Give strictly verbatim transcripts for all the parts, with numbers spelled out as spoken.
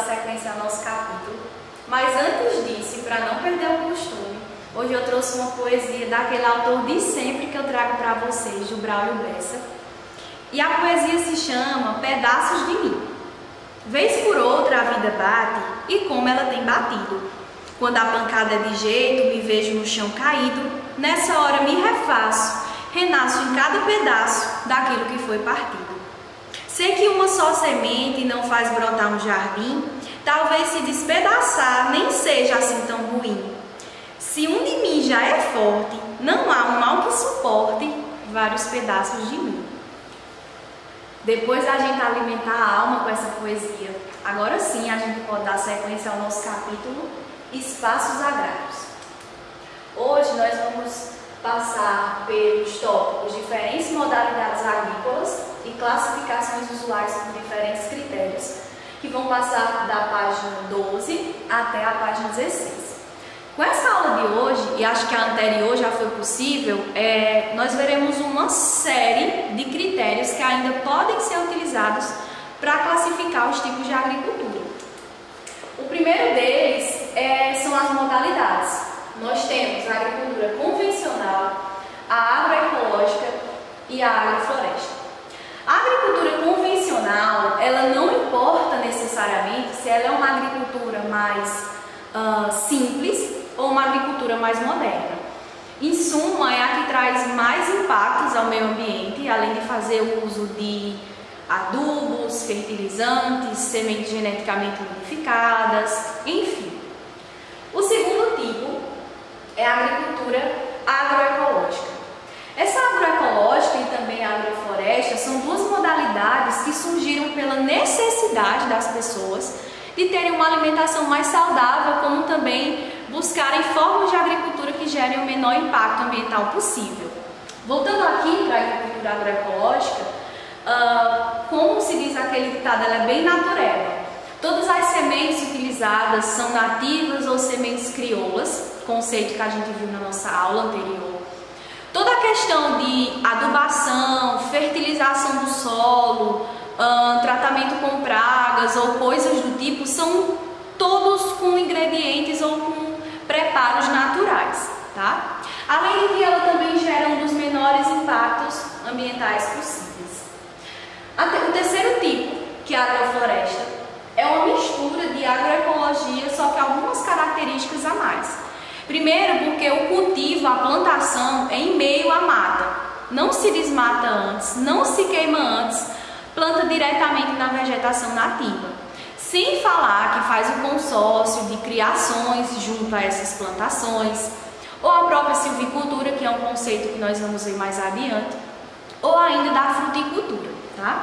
sequência ao nosso capítulo. Mas antes disso, para não perder o costume, hoje eu trouxe uma poesia daquele autor de sempre que eu trago para vocês, do Braulio Bessa. E a poesia se chama Pedaços de Mim. Vez por outra a vida bate, e como ela tem batido. Quando a pancada é de jeito, me vejo no chão caído, nessa hora me refaço, renasço em cada pedaço daquilo que foi partido. Sei que uma só semente não faz brotar um jardim, talvez se despedaçar nem seja assim tão ruim. Se um de mim já é forte, não há um mal que suporte vários pedaços de mim. Depois da gente alimentar a alma com essa poesia, agora sim a gente pode dar sequência ao nosso capítulo Espaços Agrários. Hoje nós vamos passar pelos tópicos diferentes modalidades agrícolas e classificações usuais por diferentes critérios, que vão passar da página doze até a página dezesseis. Com essa aula de hoje, e acho que a anterior já foi possível, é, nós veremos uma série de critérios que ainda podem ser utilizados para classificar os tipos de agricultura. O primeiro deles é, são as modalidades. Nós temos a agricultura convencional, a agroecológica e a agrofloresta. A agricultura convencional, ela não importa necessariamente se ela é uma agricultura mais uh, simples ou uma agricultura mais moderna. Em suma, é a que traz mais impactos ao meio ambiente, além de fazer o uso de adubos, fertilizantes, sementes geneticamente modificadas, enfim. O segundo tipo é a agricultura agroecológica. Essa agroecológica e também a agrofloresta são duas modalidades que surgiram pela necessidade das pessoas de terem uma alimentação mais saudável, como também buscarem formas de agricultura que gerem o menor impacto ambiental possível. Voltando aqui para a agricultura agroecológica, uh, como se diz aquele ditado, ela é bem natureba. Todas as sementes utilizadas são nativas ou sementes crioulas, conceito que a gente viu na nossa aula anterior. Toda a questão de adubação, fertilização do solo, uh, tratamento com pragas ou coisas do tipo, são todos com ingredientes ou com preparos naturais, tá? Além de que ela também gera um dos menores impactos ambientais possíveis. O terceiro tipo, que é a agrofloresta, é uma mistura de agroecologia, só que algumas características a mais. Primeiro, porque o cultivo, a plantação é em meio à mata. Não se desmata antes, não se queima antes, planta diretamente na vegetação nativa. Sem falar que faz o consórcio de criações junto a essas plantações, ou a própria silvicultura, que é um conceito que nós vamos ver mais adiante, ou ainda da fruticultura, tá?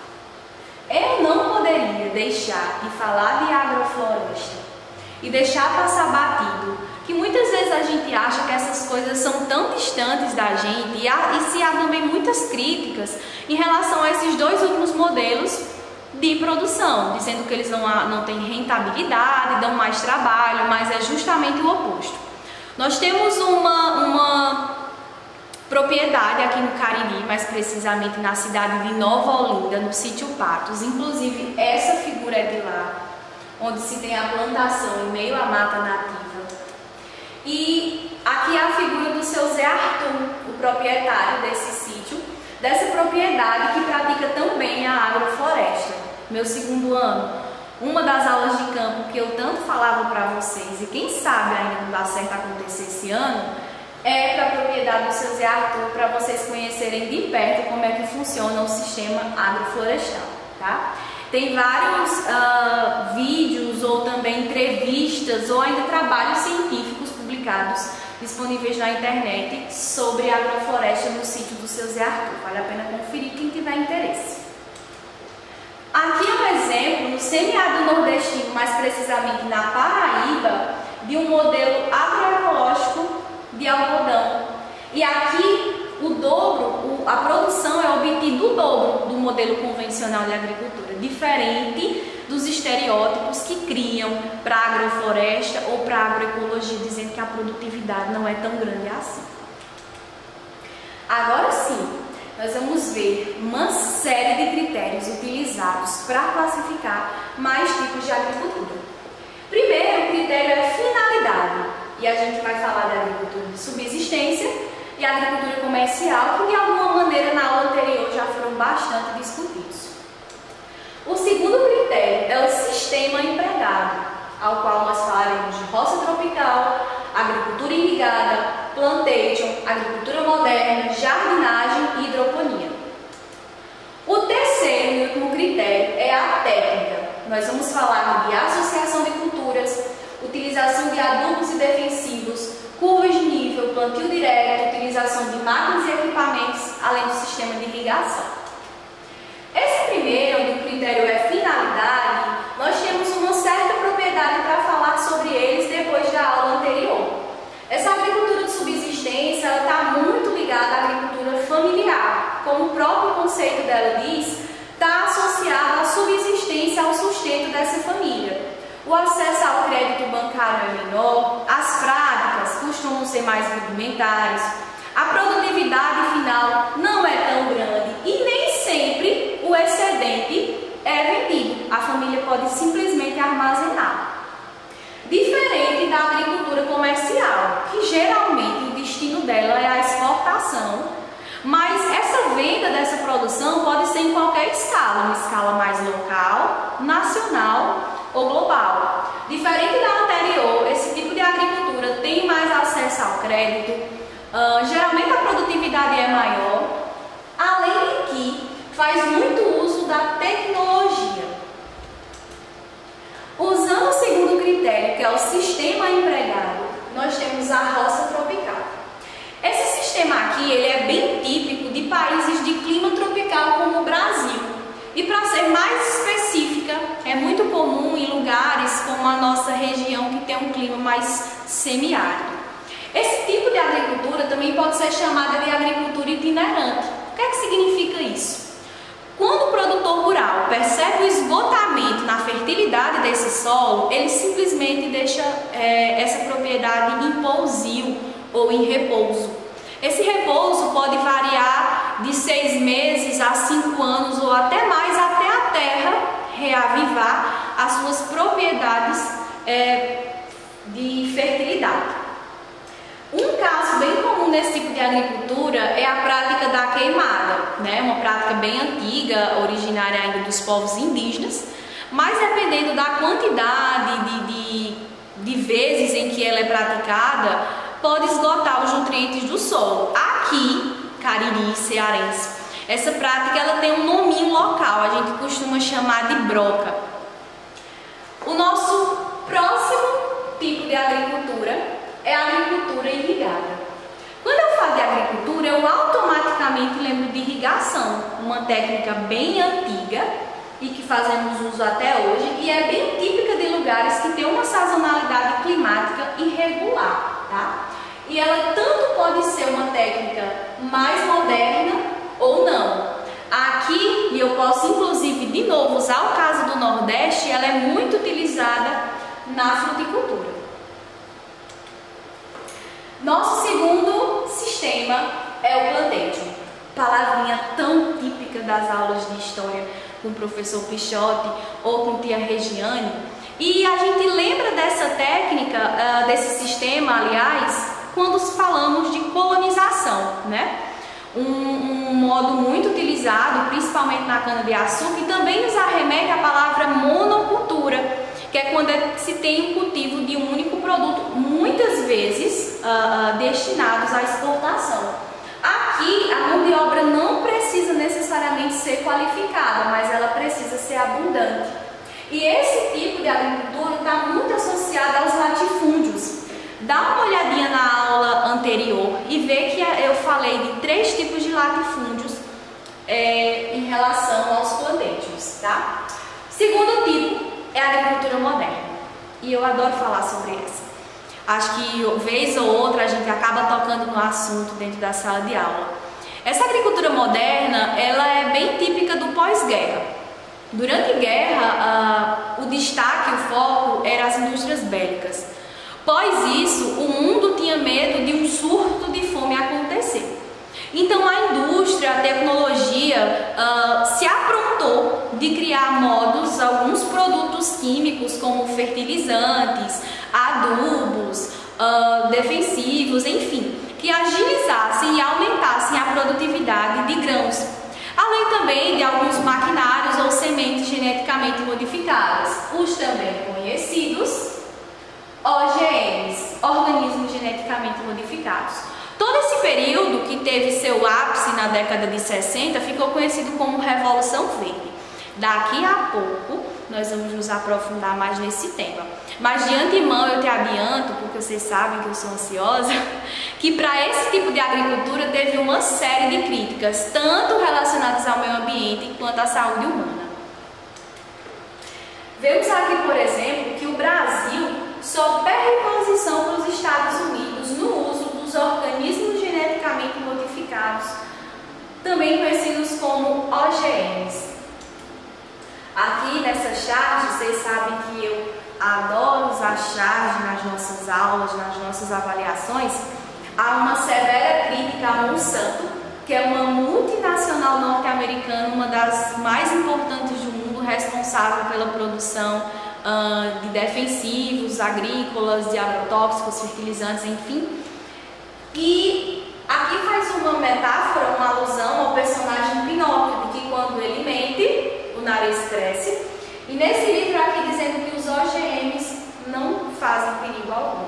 Eu não poderia deixar de falar de agrofloresta e deixar passar batido que muitas vezes a gente acha que essas coisas são tão distantes da gente e, há, e se há também muitas críticas em relação a esses dois últimos modelos de produção, dizendo que eles não, não têm rentabilidade, dão mais trabalho, mas é justamente o oposto. Nós temos uma, uma propriedade aqui no Cariri, mais precisamente na cidade de Nova Olinda, no sítio Patos. Inclusive, essa figura é de lá, onde se tem a plantação em meio à mata nativa. E aqui é a figura do seu Zé Arthur, o proprietário desse sítio, dessa propriedade que pratica também a agrofloresta. Meu segundo ano, uma das aulas de campo que eu tanto falava para vocês, e quem sabe ainda não dá certo acontecer esse ano, é para a propriedade do seu Zé Arthur, para vocês conhecerem de perto como é que funciona o sistema agroflorestal, tá? Tem vários uh, vídeos ou também entrevistas ou ainda trabalhos científicos publicados disponíveis na internet sobre a agrofloresta no sítio do seu Zé Arthur. Vale a pena conferir quem tiver interesse. Aqui é um exemplo no semiárido nordestino, mais precisamente na Paraíba, de um modelo agroecológico de algodão. E aqui o dobro, o, a produção é obtida o dobro do modelo convencional de agricultura, diferente dos estereótipos que criam para a agrofloresta ou para a agroecologia, dizendo que a produtividade não é tão grande assim. Agora sim, nós vamos ver uma série de critérios utilizados para classificar mais tipos de agricultura. Primeiro, o critério é finalidade, e a gente vai falar da agricultura de subsistência e agricultura comercial, que de alguma maneira na aula anterior já foram bastante discutidos. O segundo critério é o sistema empregado, ao qual nós falaremos de roça tropical, agricultura irrigada, plantation, agricultura moderna, jardinagem e hidroponia. O terceiro e último critério é a técnica. Nós vamos falar de associação de culturas, utilização de adubos e defensivos, curvas de nível, plantio direto, utilização de máquinas e equipamentos, além do sistema de irrigação. Esse primeiro, onde o critério é finalidade, nós temos uma certa propriedade para falar sobre eles depois da aula anterior. Essa agricultura de subsistência está muito ligada à agricultura familiar. Como o próprio conceito dela diz, está associada à subsistência, ao sustento dessa família. O acesso ao crédito bancário é menor, as práticas costumam ser mais rudimentares, a produtividade final não é tão grande e nem sempre o excedente é vendido. A família pode simplesmente armazenar. Diferente da agricultura comercial, que geralmente o destino dela é a exportação, mas essa venda dessa produção pode ser em qualquer escala, uma escala mais local, nacional ou global. Diferente da anterior, esse tipo de agricultura tem mais acesso ao crédito, uh, geralmente a produtividade é maior, além de que faz muito uso da tecnologia. Usando o segundo critério, que é o sistema empregado, nós temos a roça tropical. Esse sistema aqui ele é bem típico de países de clima tropical como o Brasil. E para ser mais específica, é muito comum em lugares como a nossa região que tem um clima mais semiárido. Esse tipo de agricultura também pode ser chamada de agricultura itinerante. O que é que significa isso? Quando o produtor rural percebe o esgotamento na fertilidade desse solo, ele simplesmente deixa é, essa propriedade em pousio ou em repouso. Esse repouso pode variar de seis meses a cinco anos ou até mais, até a terra reavivar as suas propriedades é, de fertilidade. Um caso bem comum nesse tipo de agricultura é a prática da queimada, né? Uma prática bem antiga, originária ainda dos povos indígenas, mas dependendo da quantidade de, de, de vezes em que ela é praticada, pode esgotar os nutrientes do solo. Aqui, Cariri, cearense, essa prática ela tem um nominho local, a gente costuma chamar de broca. O nosso próximo tipo de agricultura é a agricultura irrigada. Quando eu falo de agricultura, eu automaticamente lembro de irrigação, uma técnica bem antiga e que fazemos uso até hoje e é bem típica de lugares que tem uma sazonalidade climática irregular, tá? E ela tanto pode ser uma técnica mais moderna ou não. Aqui, e eu posso inclusive de novo usar o caso do Nordeste, ela é muito utilizada na fruticultura. Nosso segundo sistema é o plantation, palavrinha tão típica das aulas de história com o professor Pichotti ou com tia Regiane. E a gente lembra dessa técnica, uh, desse sistema, aliás, quando falamos de colonização, né? Um, um modo muito utilizado, principalmente na cana-de-açúcar, e também nos arremete a palavra monocultura, que é quando se tem um cultivo de um único produto, muitas vezes uh, uh, destinados à exportação. Aqui, a mão de obra não precisa necessariamente ser qualificada, mas ela precisa ser abundante. E esse tipo de agricultura está muito associado aos latifúndios. Dá uma olhadinha na aula anterior e vê que eu falei de três tipos de latifúndios é, em relação aos plantations, tá? Segundo tipo é a agricultura moderna, e eu adoro falar sobre essa. Acho que vez ou outra a gente acaba tocando no assunto dentro da sala de aula. Essa agricultura moderna, ela é bem típica do pós-guerra. Durante a guerra, uh, o destaque, o foco eram as indústrias bélicas. Após isso, o mundo tinha medo de um surto de fome acontecer. Então a indústria, a tecnologia uh, se aprontou de criar modos, alguns produtos químicos como fertilizantes, adubos, uh, defensivos, enfim, que agilizassem e aumentassem a produtividade de grãos, além também de alguns maquinários ou sementes geneticamente modificadas, os também conhecidos O G Ms, organismos geneticamente modificados. Todo esse período, que teve seu ápice na década de sessenta, ficou conhecido como Revolução Verde. Daqui a pouco nós vamos nos aprofundar mais nesse tema. Mas de antemão eu te adianto, porque vocês sabem que eu sou ansiosa, que para esse tipo de agricultura teve uma série de críticas, tanto relacionadas ao meio ambiente quanto à saúde humana. Vemos aqui, por exemplo, que o Brasil só perde posição para os Estados Unidos no uso dos organismos geneticamente modificados, também conhecidos como O G Ms. Aqui nessa charge, vocês sabem que eu adoro usar charge nas nossas aulas, nas nossas avaliações. Há uma severa crítica a Monsanto, que é uma multinacional norte-americana, uma das mais importantes do mundo, responsável pela produção uh, de defensivos agrícolas, de agrotóxicos, fertilizantes, enfim. E aqui faz uma metáfora, uma alusão ao personagem Pinóquio, de que quando ele mente, o nariz cresce. E nesse livro aqui dizendo que os O G Ms não fazem perigo algum.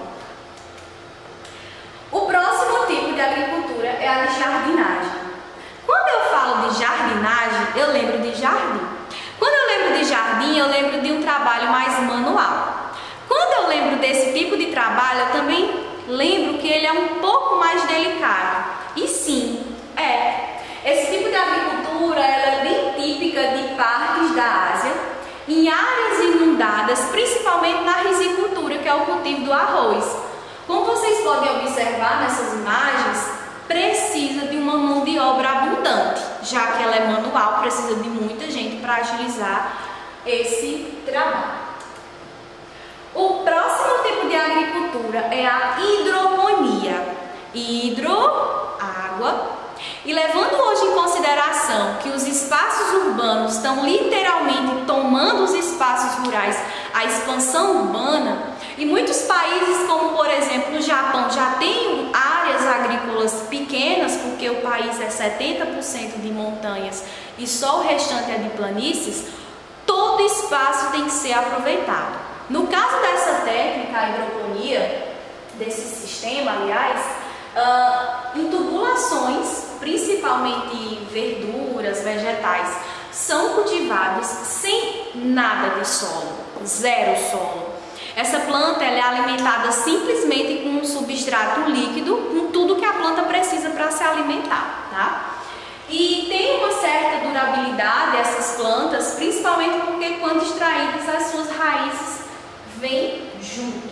O próximo tipo de agricultura é a de jardinagem. Quando eu falo de jardinagem, eu lembro de jardim. Quando eu lembro de jardim, eu lembro de um trabalho mais manual. Quando eu lembro desse tipo de trabalho, eu também lembro que ele é um pouco mais delicado. E sim, é. Esse tipo de agricultura ela é bem típica de partes da Ásia, em áreas inundadas, principalmente na risicultura, que é o cultivo do arroz. Como vocês podem observar nessas imagens, precisa de uma mão de obra abundante, já que ela é manual, precisa de muita gente para agilizar esse trabalho. O próximo tipo de agricultura é a hidroponia. Hidro, água. E levando hoje em consideração que os espaços urbanos estão literalmente tomando os espaços rurais, a expansão urbana, e muitos países, como por exemplo o Japão, já têm áreas agrícolas pequenas, porque o país é setenta por cento de montanhas e só o restante é de planícies, todo espaço tem que ser aproveitado. No caso dessa técnica, a hidroponia, desse sistema, aliás, uh, em tubulações, principalmente verduras, vegetais, são cultivados sem nada de solo, zero solo. Essa planta ela é alimentada simplesmente com um substrato líquido, com tudo que a planta precisa para se alimentar, tá? E tem uma certa durabilidade essas plantas, principalmente porque quando extraídas as suas raízes vêm junto.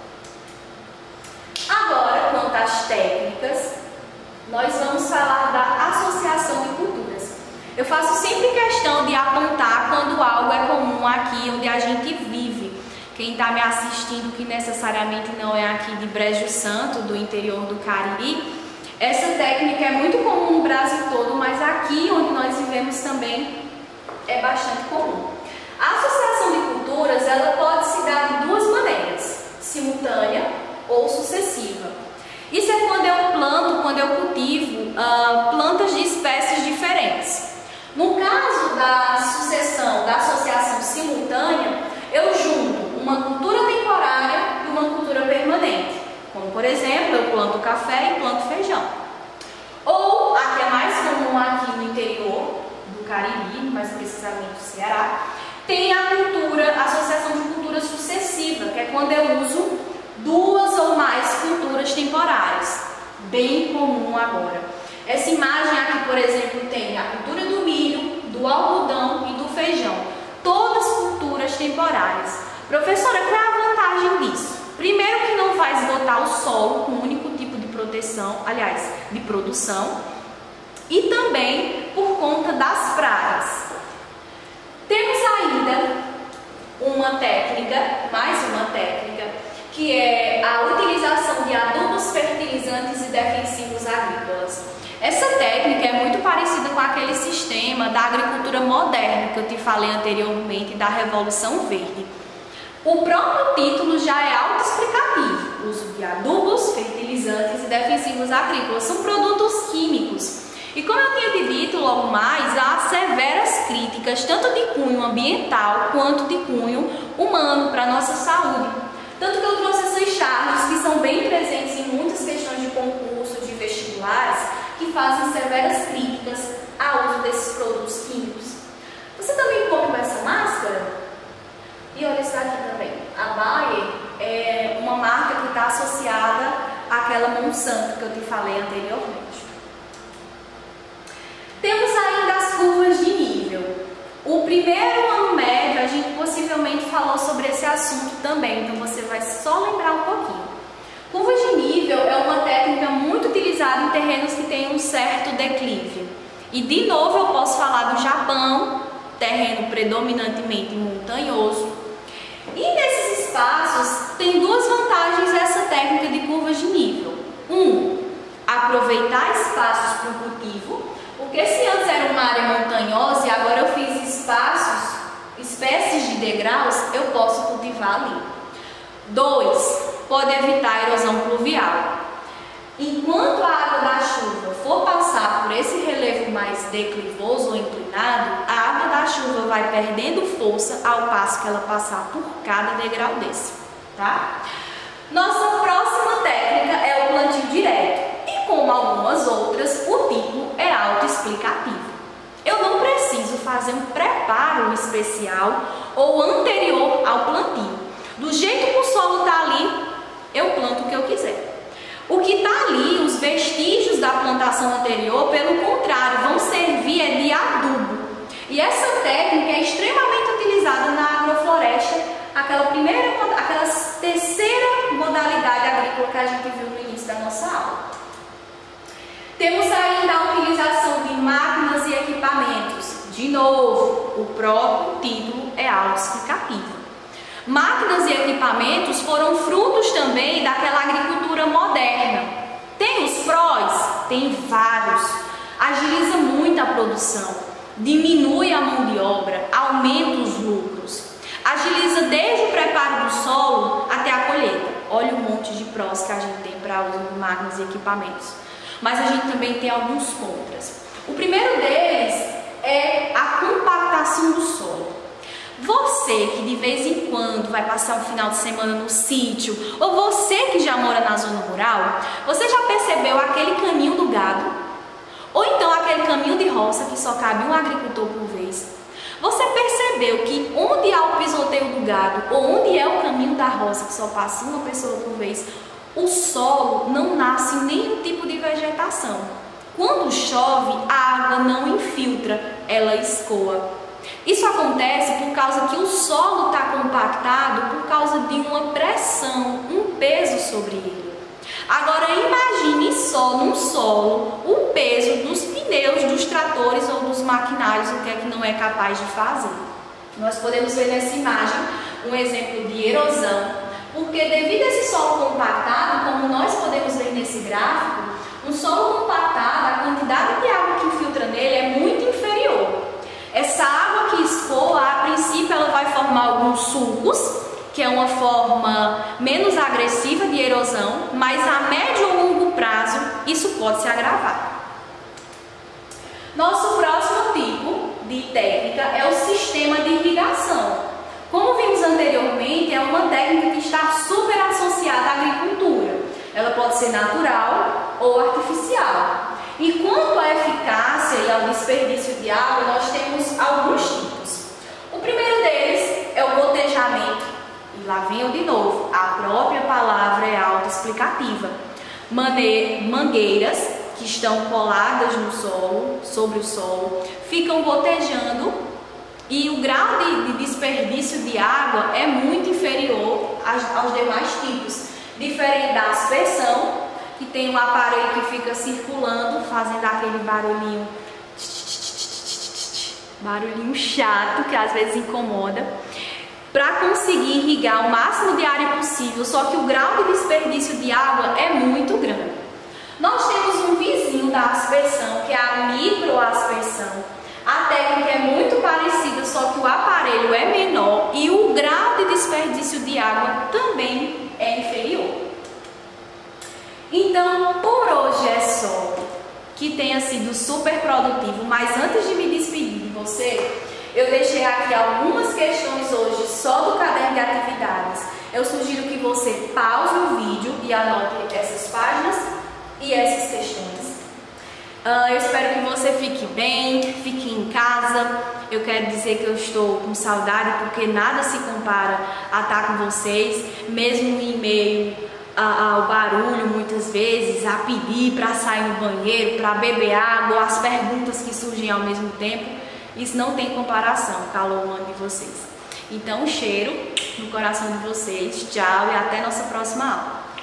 Agora, quanto às técnicas, nós vamos falar da associação de culturas. Eu faço sempre questão de apontar quando algo é comum aqui onde a gente vive. Quem está me assistindo, que necessariamente não é aqui de Brejo Santo, do interior do Cariri, essa técnica é muito comum no Brasil todo, mas aqui onde nós vivemos também é bastante comum. A associação de culturas ela pode se dar de duas maneiras, simultânea ou sucessiva. Isso é quando eu planto, quando eu cultivo uh, plantas de espécies diferentes. No caso da sucessão, da associação simultânea, eu junto uma cultura temporária e uma cultura permanente. Como por exemplo, eu planto café e planto feijão. Ou, a que é mais comum aqui no interior do Cariri, mais precisamente do Ceará, tem a cultura, a associação de cultura sucessiva, que é quando eu uso duas ou mais culturas temporárias, bem comum agora. Essa imagem aqui, por exemplo, tem a cultura do milho, do algodão e do feijão, todas culturas temporárias. Professora, qual é a vantagem disso? Primeiro que não vai esgotar o solo com um único tipo de proteção, aliás, de produção, e também por conta das pragas. Temos ainda uma técnica, mais uma técnica, que é a utilização de adubos, fertilizantes e defensivos agrícolas. Essa técnica é muito parecida com aquele sistema da agricultura moderna que eu te falei anteriormente, da Revolução Verde. O próprio título já é autoexplicativo. O uso de adubos, fertilizantes e defensivos agrícolas são produtos químicos. E como eu tinha te dito logo mais, há severas críticas, tanto de cunho ambiental quanto de cunho humano para a nossa saúde. Tanto que eu trouxe essas charges que são bem presentes em muitas questões de concurso, de vestibulares, que fazem severas críticas ao uso desses produtos químicos. Você também come com essa máscara? E olha isso aqui também. A Bayer é uma marca que está associada àquela Monsanto que eu te falei anteriormente. Temos ainda as curvas de nível. O primeiro ano médio a gente possivelmente falou sobre esse assunto também, então você vai só lembrar um pouquinho. Curva de nível é uma técnica muito utilizada em terrenos que têm um certo declive. E de novo eu posso falar do Japão, terreno predominantemente montanhoso. E nesses espaços tem duas vantagens essa técnica de curvas de nível. Um, aproveitar espaços para o cultivo, porque se antes era uma área montanhosa e agora eu fiz espaços, espécies de degraus, eu posso cultivar ali. Dois, pode evitar a erosão pluvial. Enquanto a água da chuva for passar por esse relevo mais declivoso ou inclinado, a água da chuva vai perdendo força ao passo que ela passar por cada degrau desse, tá? Nossa próxima técnica é o plantio direto. E como algumas outras, o título é autoexplicativo. Eu não preciso fazer um preparo especial ou anterior ao plantio. Do jeito que o solo está ali, eu planto o que eu quiser. O que está ali, os vestígios da plantação anterior, pelo contrário, vão servir é de adubo. E essa técnica é extremamente utilizada na agrofloresta, aquela primeira, aquela terceira modalidade agrícola que a gente viu no início da nossa aula. Temos ainda a utilização de máquinas e equipamentos. De novo, o próprio título é autoexplicativo. Máquinas e equipamentos foram frutos também daquela agricultura moderna. Tem os prós? Tem vários. Agiliza muito a produção, diminui a mão de obra, aumenta os lucros. Agiliza desde o preparo do solo até a colheita. Olha o monte de prós que a gente tem para o uso de máquinas e equipamentos. Mas a gente também tem alguns contras. O primeiro deles é a compactação do solo. Você que de vez em quando vai passar um final de semana no sítio, ou você que já mora na zona rural, você já percebeu aquele caminho do gado? Ou então aquele caminho de roça que só cabe um agricultor por vez? Você percebeu que onde há o pisoteio do gado, ou onde é o caminho da roça que só passa uma pessoa por vez, o solo não nasce nenhum tipo de vegetação. Quando chove, a água não infiltra, ela escoa. Isso acontece por causa que o solo está compactado por causa de uma pressão, um peso sobre ele. Agora imagine só num solo o peso dos pneus dos tratores ou dos maquinários, o que é que não é capaz de fazer. Nós podemos ver nessa imagem um exemplo de erosão, porque devido a esse solo compactado, como nós podemos ver nesse gráfico, um solo compactado, a quantidade de água que infiltra nele é muito inferior. Essa água que escoa, a princípio, ela vai formar alguns sulcos, que é uma forma menos agressiva de erosão, mas a médio ou longo prazo isso pode se agravar. Nosso próximo tipo de técnica é o sistema de irrigação. Como vimos anteriormente, é uma técnica que está super associada à agricultura. Ela pode ser natural ou artificial. E quanto à eficácia e ao desperdício de água, nós temos alguns tipos. O primeiro deles é o gotejamento. E lá vem eu de novo, a própria palavra é autoexplicativa. Mangueiras que estão coladas no solo, sobre o solo, ficam gotejando e o grau de, de desperdício de água é muito inferior aos, aos demais tipos. Diferente da aspersão, que tem um aparelho que fica circulando, fazendo aquele barulhinho, barulhinho chato, que às vezes incomoda, para conseguir irrigar o máximo de área possível, só que o grau de desperdício de água é muito grande. Nós temos um vizinho da aspersão, que é a microaspersão. A técnica é muito parecida, só que o aparelho é menor e o grau de desperdício de água também é inferior. Então, por hoje é só. Que tenha sido super produtivo, mas antes de me despedir de você, eu deixei aqui algumas questões hoje só do caderno de atividades. Eu sugiro que você pause o vídeo e anote essas páginas e essas questões. Uh, eu espero que você fique bem, fique em casa. Eu quero dizer que eu estou com saudade, porque nada se compara a estar com vocês, mesmo em meio ao barulho, muitas vezes, a pedir para sair no banheiro, para beber água, as perguntas que surgem ao mesmo tempo. Isso não tem comparação, o calor humano de vocês. Então, um cheiro no coração de vocês. Tchau e até nossa próxima aula.